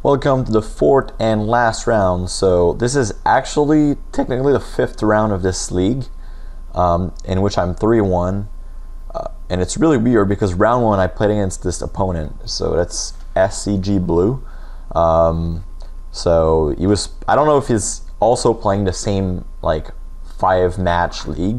Welcome to the fourth and last round. So this is actually technically the fifth round of this league, in which I'm 3-1. And it's really weird because round one I played against this opponent. So that's SCG Blue. So he was, I don't know if he's also playing the same like 5-match league.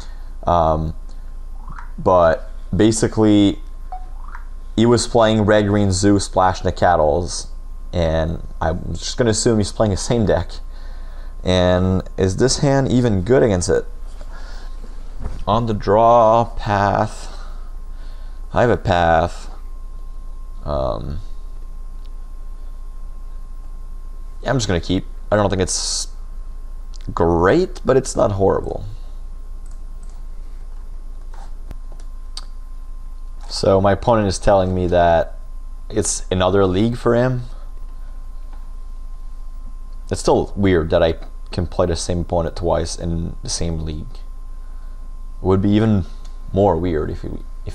But basically he was playing Red Green Zoo Splash Nacatls, and I'm just gonna assume he's playing the same deck. And is this hand even good against it? On the draw path, I have a path. Yeah, I'm just gonna keep. I don't think it's great, but it's not horrible. So my opponent is telling me that it's another league for him. It's still weird that I can play the same opponent twice in the same league. It would be even more weird if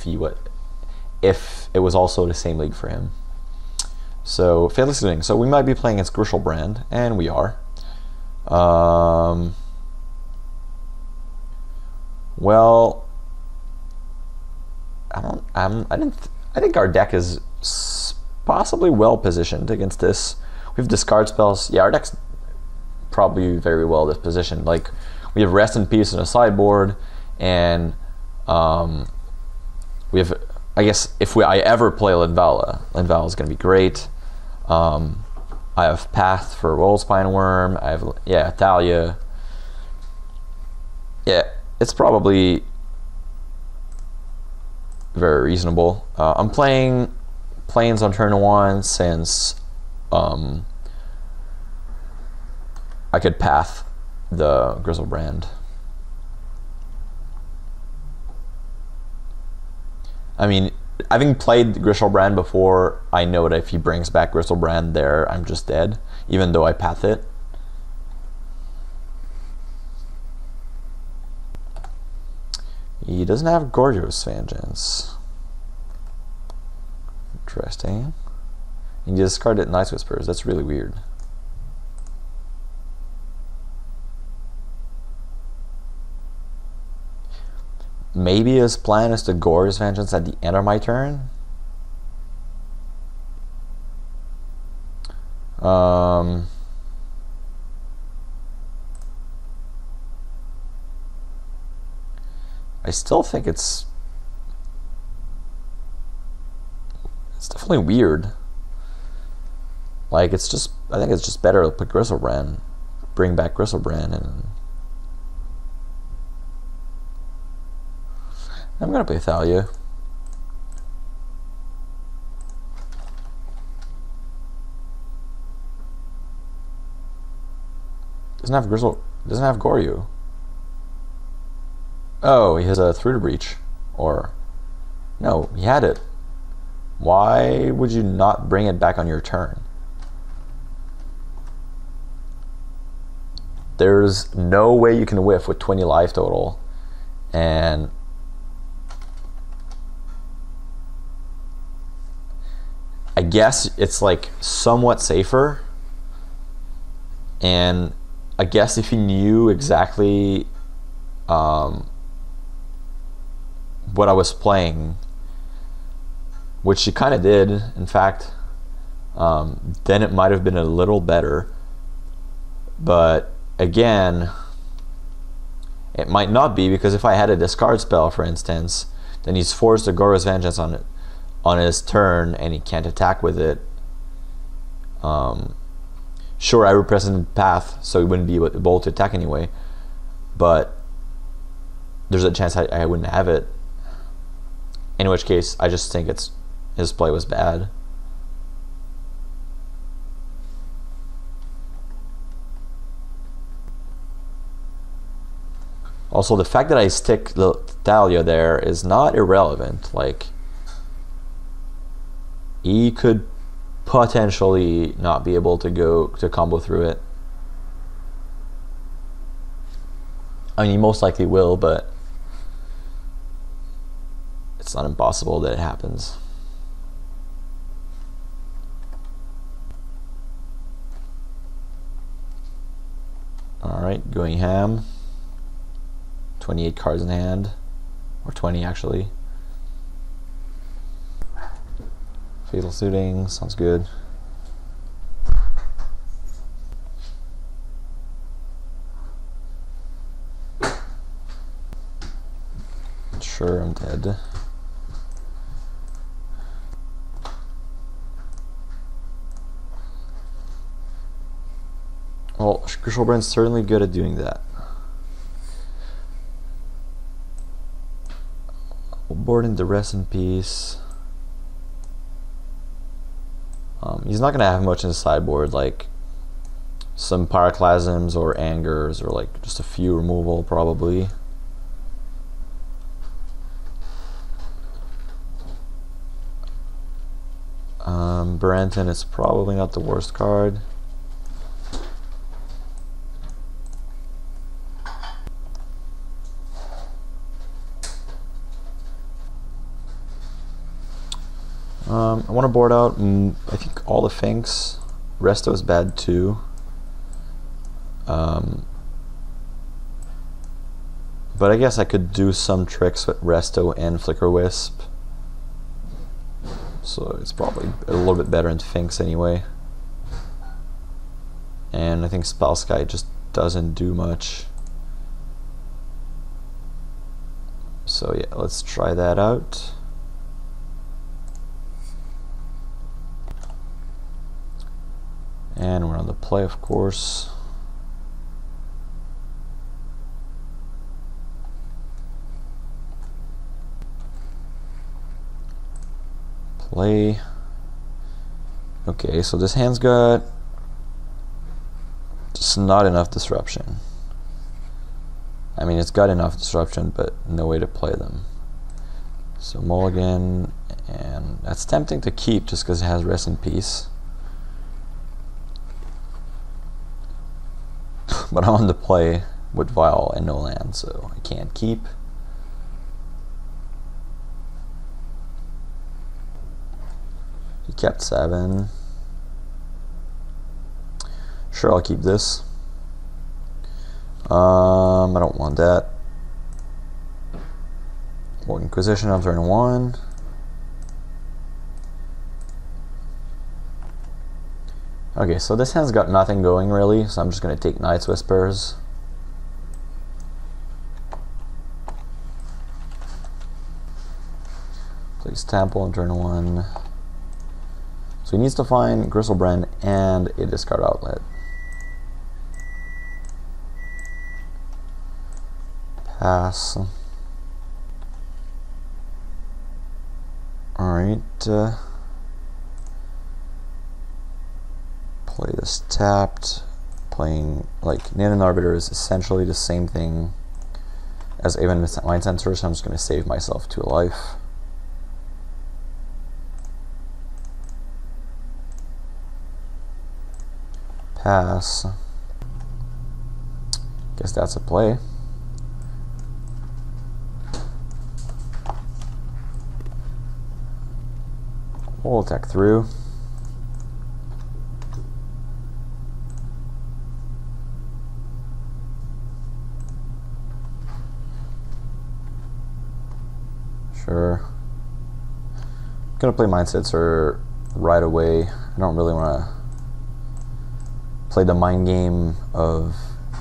it was also the same league for him. So Faithless Living. So we might be playing against Griselbrand, and we are. Well, I think our deck is possibly well positioned against this. We have discard spells. Yeah, our deck's probably very well this positioned. Like, we have Rest in Peace in a sideboard, and we have, I guess, if I ever play Linvala is going to be great. I have Path for Rollspine Worm. I have, yeah, Thalia. Yeah, it's probably very reasonable. I'm playing Plains on turn 1 since I could Path the Griselbrand. I mean, having played Griselbrand before, I know that if he brings back Griselbrand there, I'm just dead, even though I Path it. He doesn't have Gorgeous Vengeance. Interesting. And you discarded Night Whispers. That's really weird. Maybe his plan is to Gorgeous Vengeance at the end of my turn. I still think it's definitely weird. Like, it's just, I think it's just better to put Griselbrand, bring back Griselbrand, and I'm gonna play Thalia. Doesn't have Goryu. Oh, he has a Through the Breach. Or, no, he had it. Why would you not bring it back on your turn? There's no way you can whiff with 20 life total. And I guess it's like somewhat safer. And I guess if you knew exactly what I was playing, which you kind of did, in fact, then it might have been a little better. But again, it might not be, because if I had a discard spell, for instance, then he's forced to Gorgeous Vengeance on his turn, and he can't attack with it. Sure, I represented Path, so he wouldn't be able to attack anyway, but there's a chance I wouldn't have it. In which case, I just think his play was bad. Also, the fact that I stick the Thalia there is not irrelevant. Like, he could potentially not be able to go to combo through it. I mean, he most likely will, but it's not impossible that it happens. Alright, going ham. 28 cards in hand. Or 20 actually. Fatal Suiting, sounds good. Sure, I'm dead. Well, Griselbrand's certainly good at doing that. Boarding the Rest in Peace. He's not going to have much in the sideboard, like some Pyroclasms or Angers, or like just a few removal probably. Brenton is probably not the worst card. I want to board out, I think, all the Finks. Resto is bad too. But I guess I could do some tricks with Resto and Flickerwisp. So it's probably a little bit better in Finks anyway. And I think Spellskite just doesn't do much. So yeah, let's try that out. And we're on the play, of course. Play. Okay, so this hand's got just not enough disruption. I mean, it's got enough disruption, but no way to play them. So mulligan, and that's tempting to keep just because it has Rest in Peace. But I'm on the play with Vial and no land, so I can't keep. He kept 7. Sure, I'll keep this. I don't want that. Well, Inquisition on turn 1. Okay, so this hand's got nothing going really, so I'm just going to take Night's Whispers. Plays Temple on turn 1. So he needs to find Griselbrand and a discard outlet. Pass. Alright. Play this tapped. Playing, like, Nanan Arbiter is essentially the same thing as Aven Mind Sensor, so I'm just going to save myself 2 life. Pass. Guess that's a play. We'll attack through. Sure. I'm gonna play Mind Sensor right away. I don't really want to play the mind game of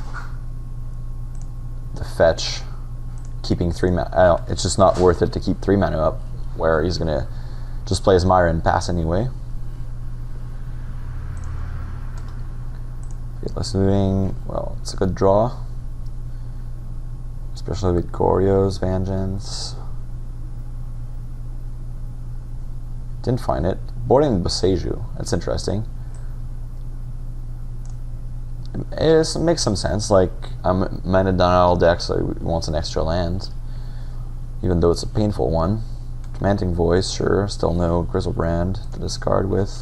the fetch, keeping 3 mana. It's just not worth it to keep 3 mana up, where he's gonna just play his Myra and pass anyway. Faithless Looting, well, it's a good draw, especially with Goryo's Vengeance. Didn't find it. Boarding Boseiju, that's interesting. It makes some sense, like, I'm mana down all deck, so he wants an extra land, even though it's a painful one. Commanding Voice, sure, still no Griselbrand to discard with.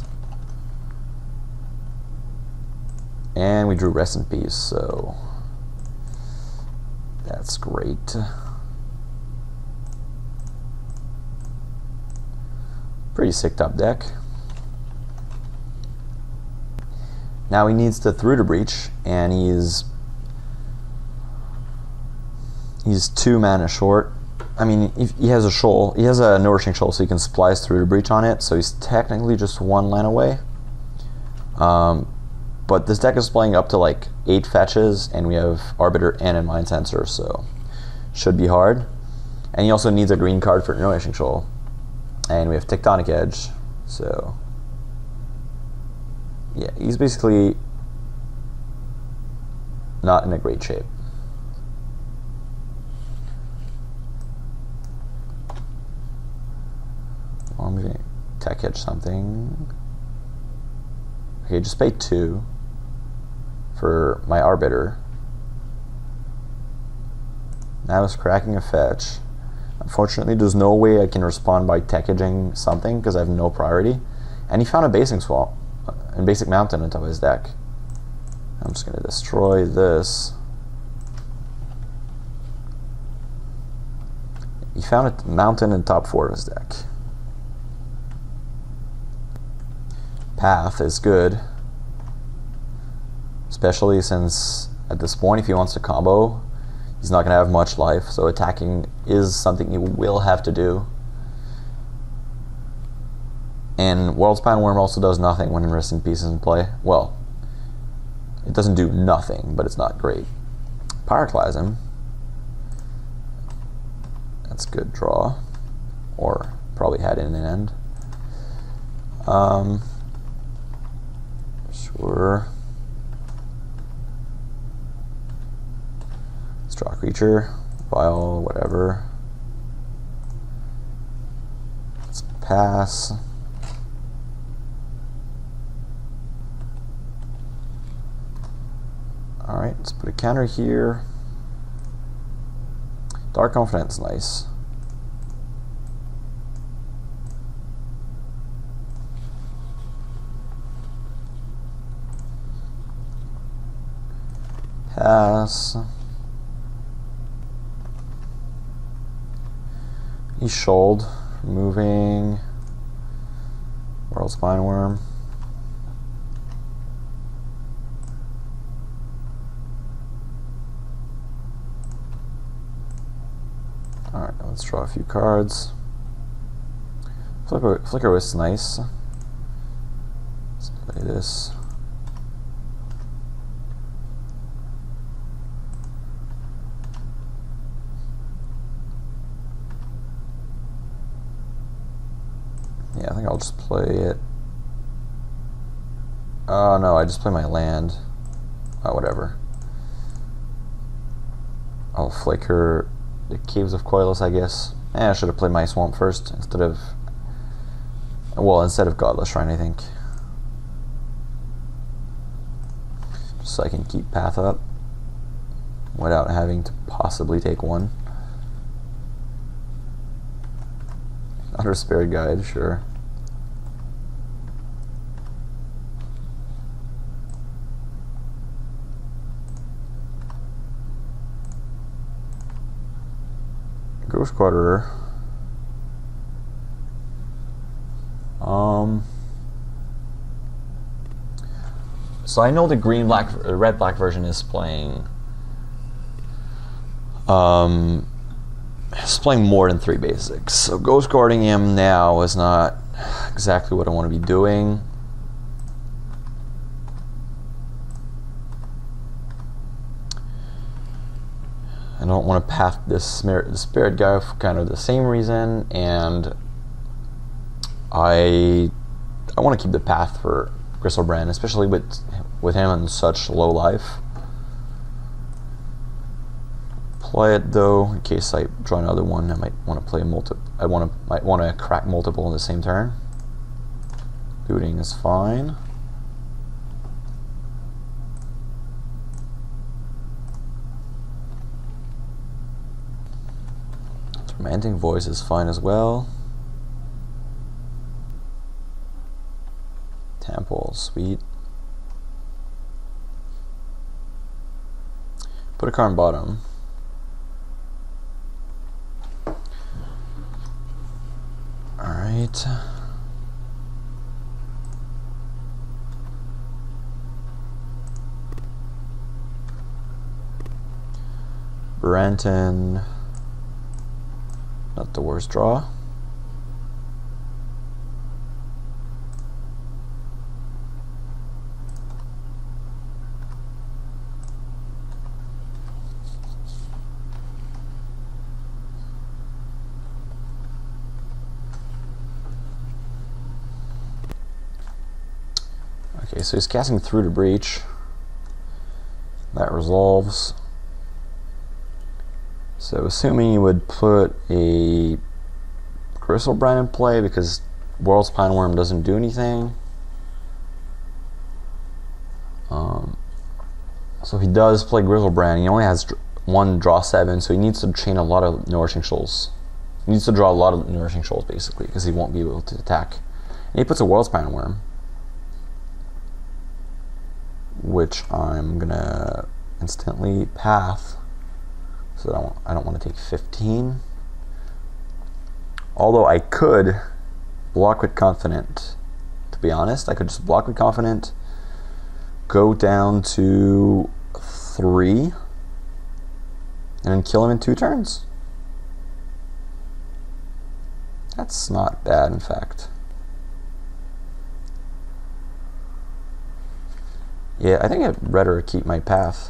And we drew Rest in Peace, so that's great. Pretty sicked up deck. Now he needs to Through the Breach, and he's He's 2 mana short. I mean, he has a shoal. He has a Nourishing Shoal, so he can Splice through the Breach on it, so he's technically just 1 land away. But this deck is playing up to like 8 fetches, and we have Arbiter and a Mind Sensor, so should be hard. And he also needs a green card for Nourishing Shoal. And we have Tectonic Edge, so yeah, he's basically not in a great shape. Well, I'm gonna Tech Edge something. Okay, just pay 2 for my Arbiter. Now it's cracking a fetch. Unfortunately, there's no way I can respond by Tech Edging something because I have no priority. And he found a Basic Swamp and Basic Mountain on top of his deck. I'm just gonna destroy this. He found a mountain in top 4 of his deck. Path is good, especially since at this point, if he wants to combo, he's not going to have much life, so attacking is something he will have to do. And Worldspine Worm also does nothing when Rest in Peace is in play. Well, it doesn't do nothing, but it's not great. Pyroclasm, that's a good draw, or probably had it in an end. Sure. Let's draw a creature, Vile, whatever. Let's pass. Alright, let's put a counter here. Dark Confidant's nice. Pass. He's shoaled, removing Worldspine Worm. Alright, let's draw a few cards. Flickerwisp is nice. Let's play this. Yeah, I think I'll just play it. Oh no, I just play my land. Oh, whatever. I'll flicker the Caves of Coilus, I guess. I should have played my Swamp first instead of... Well, instead of Godless Shrine, I think. Just so I can keep Path up without having to possibly take one. Another Spirit Guide, sure. Ghost Quarterer. So I know the red-black version is playing. It's playing more than 3 basics. So Ghost Guarding him now is not exactly what I want to be doing. I don't want to path this Spirit Guy for kind of the same reason, and I want to keep the path for Gristlebrand, especially with him on such low life. Play it though, in case I draw another one. I might want to play might want to crack multiple in the same turn. Looting is fine. Tormenting Voice is fine as well. Temple, sweet. Put a card on bottom. Alright. Brenton, not the worst draw. Okay, so he's casting through to breach. That resolves. So assuming you would put a Griselbrand in play because World's Spineworm doesn't do anything. So he does play Griselbrand. He only has one draw 7, so he needs to chain a lot of Nourishing Shoals. He needs to draw a lot of Nourishing Shoals basically because he won't be able to attack. And he puts a World's Spineworm, which I'm gonna instantly path. So I don't want to take 15. Although I could block with Confidant. To be honest, I could just block with Confidant, go down to 3, and then kill him in 2 turns. That's not bad, in fact. Yeah, I think I'd rather keep my path.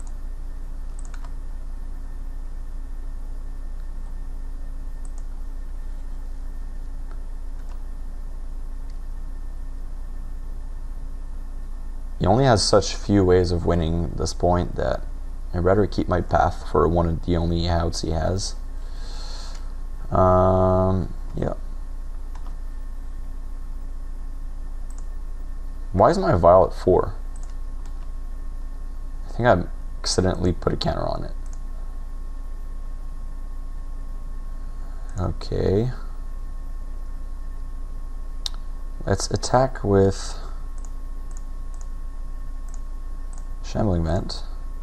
He only has such few ways of winning this point that I'd rather keep my path for one of the only outs he has. Yeah. Why is my Violet 4? I think I accidentally put a counter on it. Okay. Let's attack with Shambling Vent.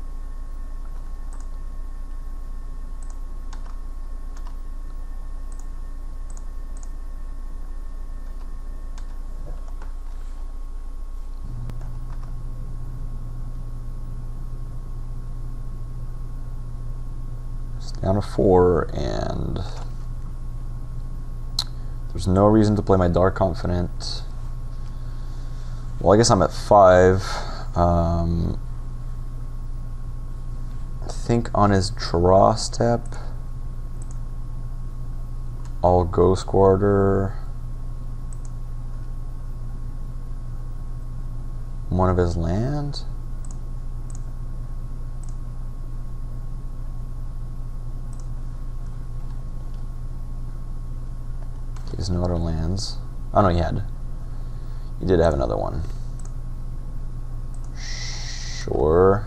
It's down to 4, and there's no reason to play my Dark Confidant. Well, I guess I'm at 5. I think on his draw step, I'll Ghost Quarter one of his land. Okay, there's no other lands. Oh no, he did have another one. Sure.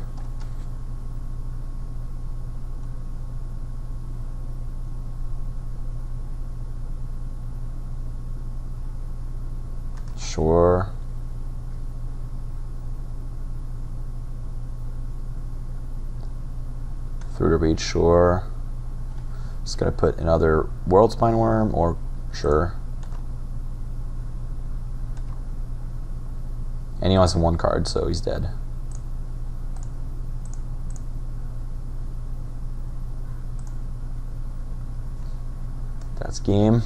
Sure. Through the reach, sure. Just gonna put another World Spineworm, or sure. And he only has 1 card, so he's dead. That's game.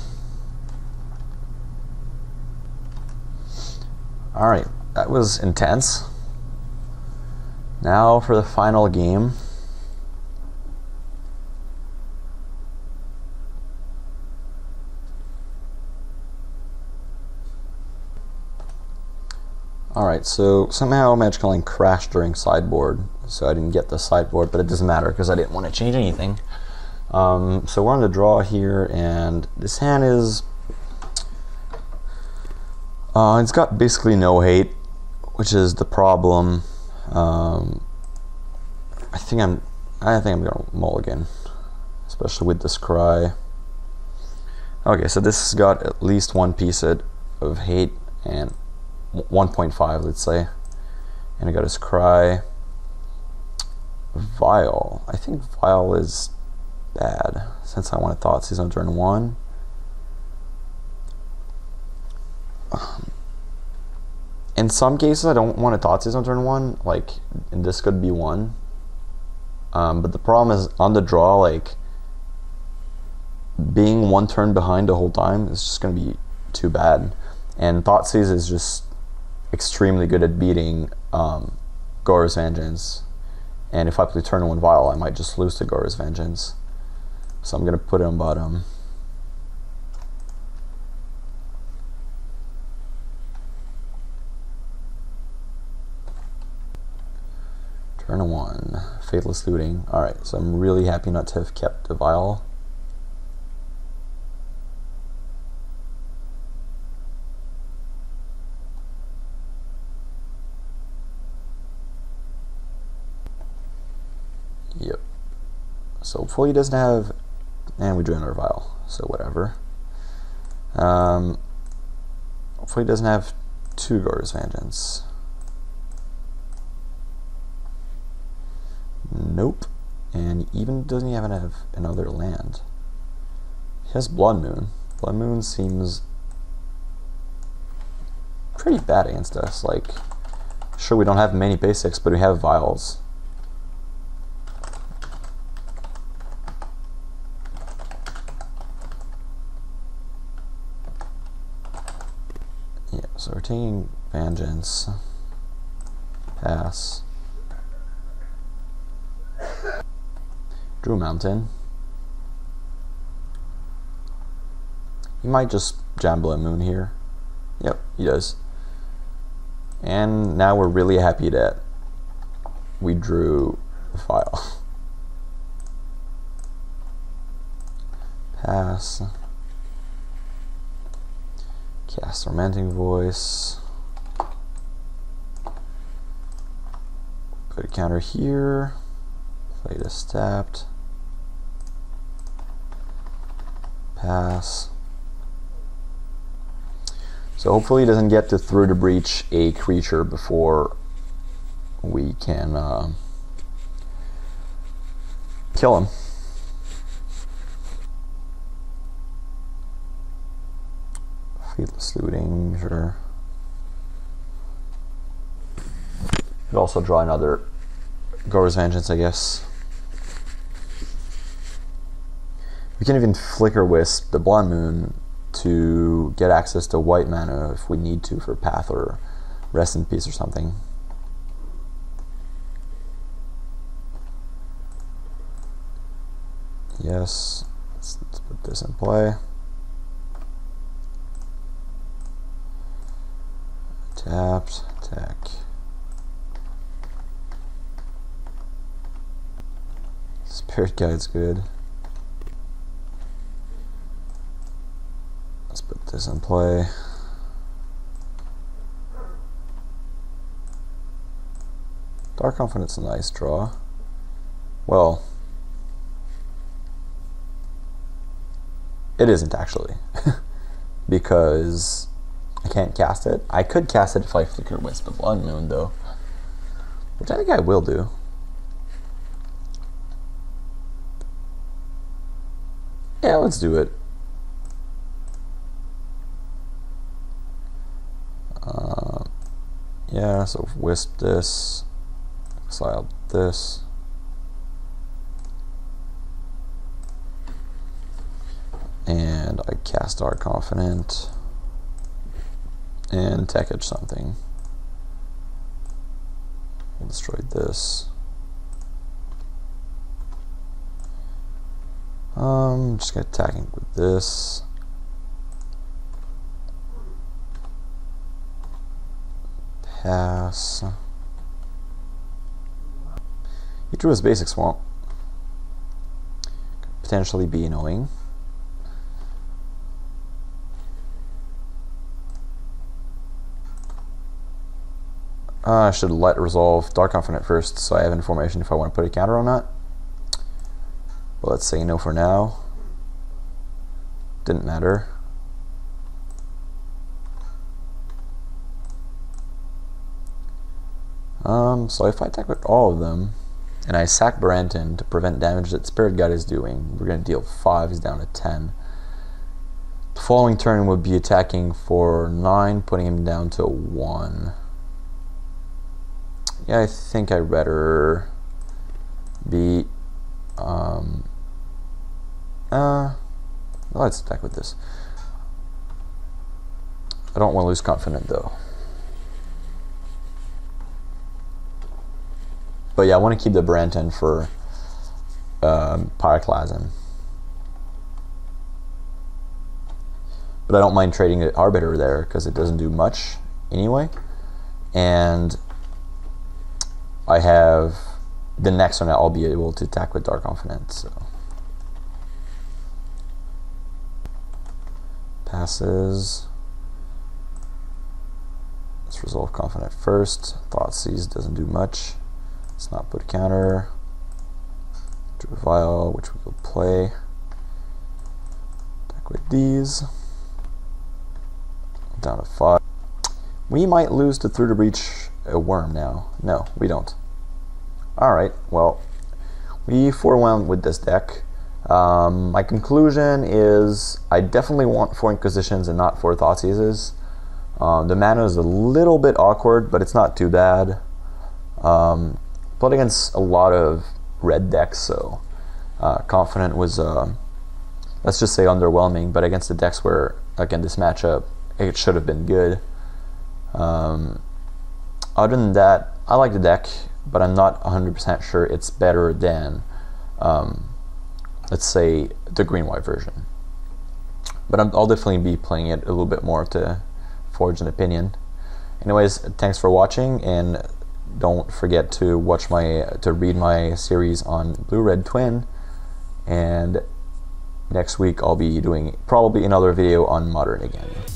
Alright, that was intense. Now for the final game. Alright, so somehow Magic Online crashed during sideboard, so I didn't get the sideboard, but it doesn't matter because I didn't want to change anything. So we're on the draw here, and this hand is it's got basically no hate, which is the problem. I think I'm gonna mulligan, especially with this cry. Okay, so this has got at least 1 piece of hate, and 1.5, let's say, and I got his cry. Vile. I think Vile is bad since I want a Thoughtseize on turn 1. In some cases, I don't want a Thoughtseizes on turn 1. Like, and this could be one. But the problem is on the draw, like being one turn behind the whole time is just going to be too bad. And Thoughtseize is just extremely good at beating Gora's Vengeance. And if I play turn 1 Vial, I might just lose to Gora's Vengeance. So I'm going to put it on bottom. Turn 1, Faithless Looting. Alright, so I'm really happy not to have kept the Vial. Yep. So hopefully he doesn't have, and we drew another Vial, so whatever. Hopefully he doesn't have 2 Gora's Vengeance. Nope. And he even doesn't even have another land. He has Blood Moon. Blood Moon seems pretty bad against us. Like, sure, we don't have many basics, but we have Vials. Yeah, so we're taking Vengeance. Pass. Drew Mountain. He might just jam Blood Moon here. Yep, he does. And now we're really happy that we drew the Vial. Pass. Cast Tormenting Voice. Put a counter here. Play this tapped. Pass. So hopefully he doesn't get to Through the Breach a creature before we can kill him. Faithless Looting, sure. Could also draw another Gora's Vengeance, I guess. We can even Flickerwisp the Blood Moon to get access to white mana if we need to for Path or Rest in Peace or something. Yes, let's put this in play. Tapped, attack. Spirit Guide's good. Let's put this in play. Dark Confidant's a nice draw. Well, it isn't actually. Because I can't cast it. I could cast it if I Flickerwisp the Blood Moon though, which I think I will do. Yeah, let's do it. Yeah, so wisp this, exile this, and I cast Dark Confidant and tech edge something. I destroyed this. Just get attacking with this. Pass. He drew his basic swamp. Could potentially be annoying. I should let resolve Dark Confidant first so I have information if I want to put a counter on that. But let's say no for now. Didn't matter. So if I attack with all of them, and I sack Baranton to prevent damage that Spirit Guide is doing, we're going to deal 5, he's down to 10. The following turn would be attacking for 9, putting him down to 1. Yeah, I think I'd rather be let's attack with this. I don't want to lose Confidant though. But yeah, I want to keep the Branton for Pyroclasm. But I don't mind trading the Arbiter there because it doesn't do much anyway. And I have the next one I'll be able to attack with Dark Confidant. So passes. Let's resolve Confidant first. Thoughtseize doesn't do much. Let's not put a counter. To Revile, which we will play. Attack with these. Down to 5. We might lose to Through the Breach a Worm now. No, we don't. Alright, well, we 4-1 with this deck. My conclusion is I definitely want 4 Inquisitions and not 4 Thoughtseizes. The mana is a little bit awkward, but it's not too bad. Played against a lot of red decks, so Confidant was, let's just say, underwhelming, but against the decks where, again, this matchup, it should have been good. Other than that, I like the deck, but I'm not 100% sure it's better than, let's say, the green-white version. But I'll definitely be playing it a little bit more to forge an opinion. Anyways, thanks for watching, and don't forget to read my series on Blue-Red Twin, and next week I'll be doing probably another video on Modern again.